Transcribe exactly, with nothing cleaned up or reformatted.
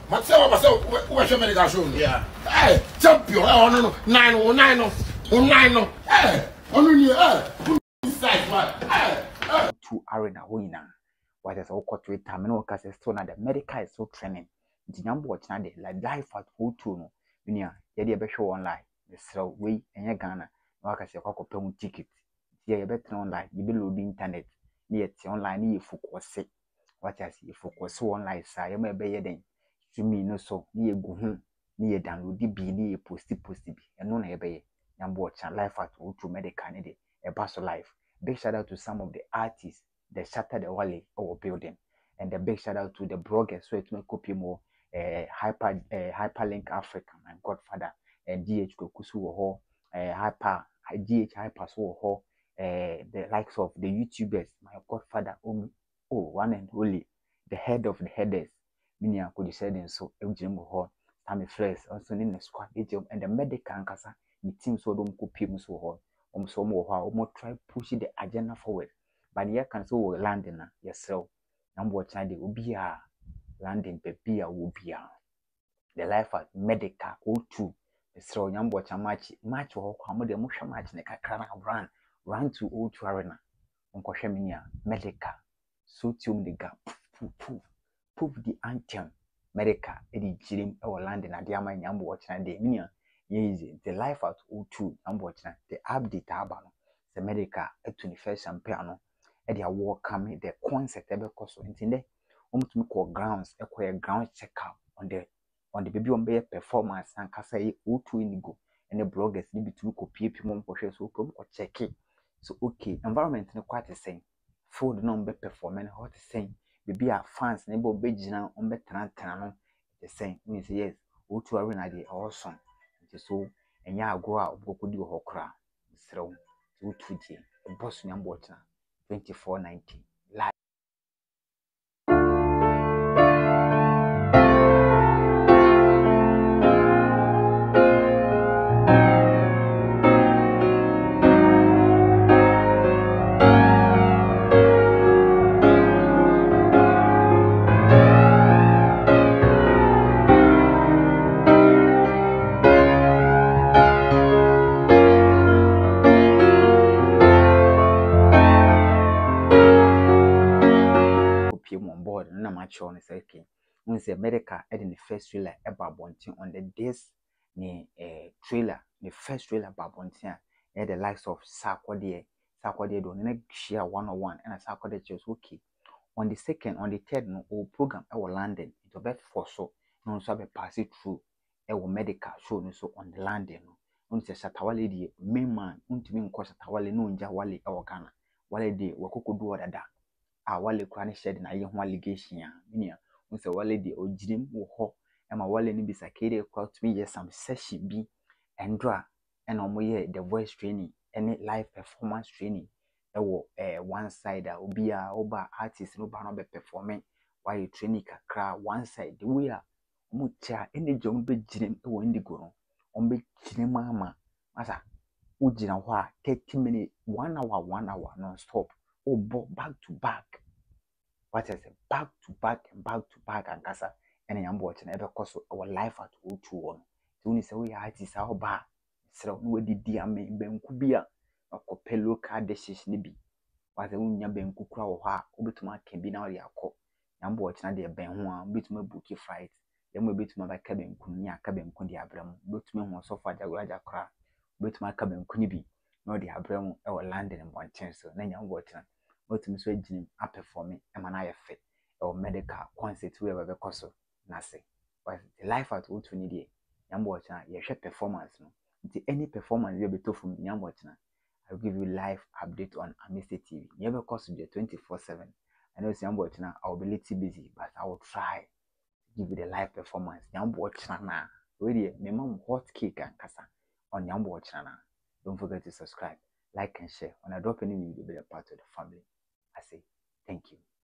Myself, myself, where's your medical show? Yeah. Hey, champion. Oh, no, no. Nine, oh, nine, oh, oh, nine, oh. Hey, oh, no, yeah. Inside, man. Hey, hey. To arena, winner. What is all called to it? Terminal case still now the medical is so training. The number watch now, like life at who to know. Minia, yet you show online. The slow way and your Ghana. No, I can say, Coco Pong ticket. Yeah, you better online. You below the internet. Yet online, you focus. What I see, focus online, sir. You may be then. To me, no so near go home, near download the be near posty posty be, and no neighbor. Yam watch and life at all to medical candidate, a bus of life. Big shout out to some of the artists that shattered the wall our building, and the big shout out to the bloggers so it may copy more uh, hyper uh, hyperlink Africa, my godfather, and D H Kokusu or uh, hyper D H hyper so ho uh, the likes of the YouTubers, my godfather, oh, oh one and only, the head of the headers. Minia could say then so Eugene Ho, Tammy Fresh, also in the squad, and the medical ankasa, the team so don't copy him so hard, um, so more how more try pushing the agenda forward. But here can so landing, yes, so number child will be a landing, baby, will be a the life at medical O two. The so young watch a match, match or come the motion match, and a crana run, run to O two arena, Uncle Sheminia, medical, so tune the gap, poof, poof. Prove the anthem medica edi jirim e London ade ama nyambo watchna de minia ye the life at O two nyambo watchna the update aba no the medica e twenty-first champagne no e de awo come the concert e be koso ntinde omutumi ko grounds e ko ground check up on the on the baby on be performance and kasa ye O two indigo and the bloggers ni bitumi ko pie mom ko hwe so ko check it so okay environment no quite the same food no be performing hot the same Baby are fans, neighbor Bejina on better than the same. Means yes, O two arena de awesome. It is so, and ya grow out, Boku do Hokra, so two two G, a Bosnian water, twenty four ninety. On board, no much on is okay. When the America had in the first trailer about Bontin on the days ni a trailer, the first trailer about Bontin, had the likes of Sarkodie, Sarkodie don't share one on one, and a Sarkodie just okay. On the second, on the third, no program our landing, it will be for so, no so be pass it through our medical show no so on the landing. No, say Satawale the main man, untimin cause Satawale no nja wale our Ghana, wale de wakoko do da. A wale kwa ne shed na ye ho allegation a minia wo se wale de ogirim wo ho e ma wale ni bisa kede kwa to me some session bi endra e na mo ye the voice training any live performance training e wo eh one side a obi a oba artist no ba no be performing while training kakra one side the way a mo cha ene jom be girim e wo indigo no on be girim ama masa wo gina ho a thirty minutes one hour one hour non stop. Oh, back to back. What is it? Back to back and back to back and casa. And I'm watching every course of our life at O two one. So when you say we are artists, how bad? So no way did I mean Ben Kubia or Copello card decision be. Was the Unya Ben Kukra or Ha, Obituma can be now your cop. I'm watching the Ben Juan, bit my bookie fright. Then we bit my cabin Kunya, cabin Kundi Abram, but me was so far the Raja cra, bit my cabin Kunibi, no the Abram or landing in one chance. So then I'm watching. What Miss Regine are performing a manaya fit or medical concert wherever the coso nase. But the life at all to need yam watcher, your share performance no. Into any performance you'll be told from yam watcher. I'll give you live update on Amnesty T V. Never cost you twenty-four seven. I know yam watcher I'll be little busy, but I will try to give you the live performance. Yam watcher na really my mom hot cake and casa on yam watcher na. Don't forget to subscribe, like and share. When I drop any video, be a part of the family. I say thank you.